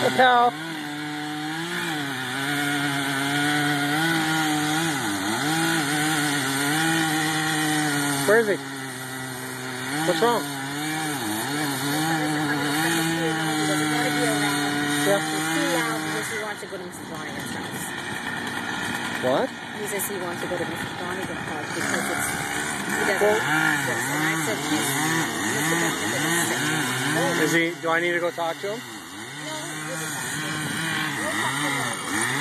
Hey, pal. Where is he? What's wrong? Yeah. He's too loud because he wants to go to Mrs. Flanagan's house. What? He says he wants to go to Mrs. Flanagan's house because it's, he doesn't have this. And I said, please, Mr. Flanagan is sick. Is he, do I need to go talk to him? No, we'll just talk to him. We'll talk to him.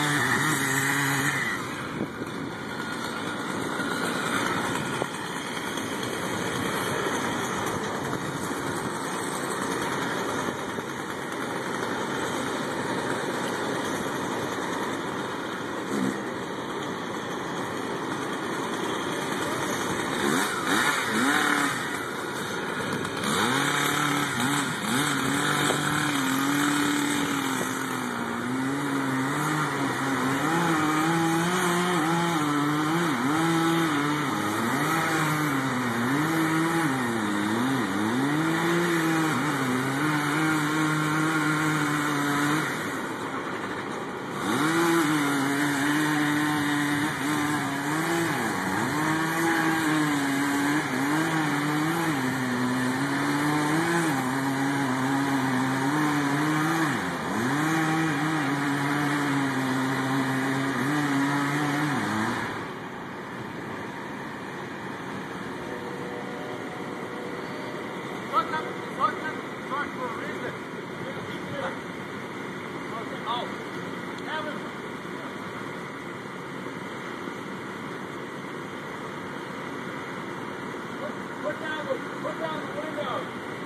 Put down the window.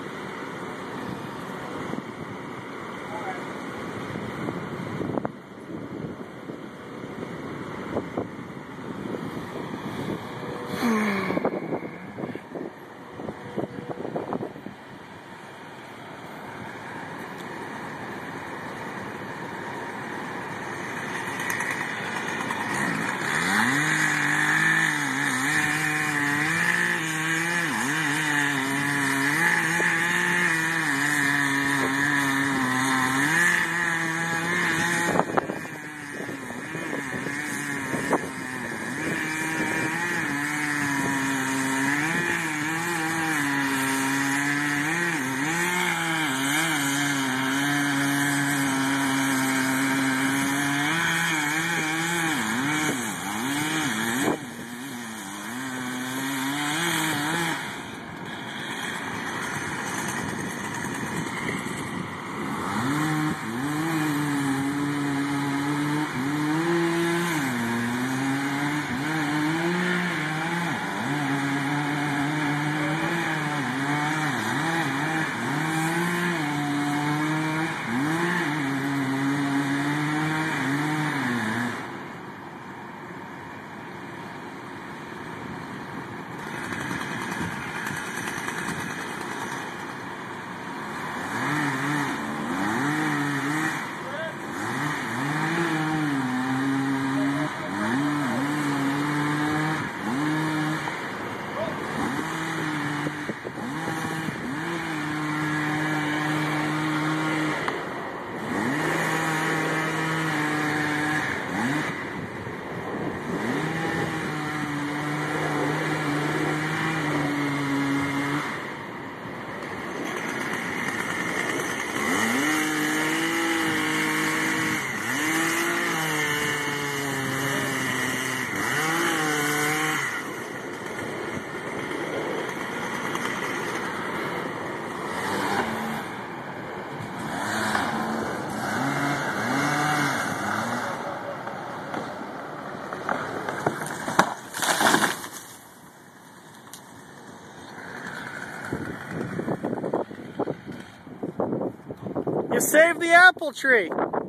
You saved the apple tree.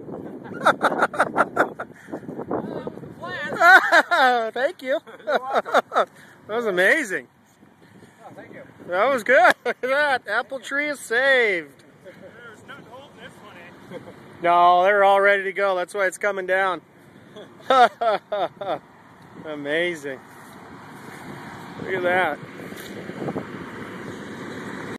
Thank you. That was amazing. Oh, thank you. That was good. Look at that. Apple tree is saved. There's nothing holding this one in. No, they're all ready to go. That's why it's coming down. Amazing. Look at that.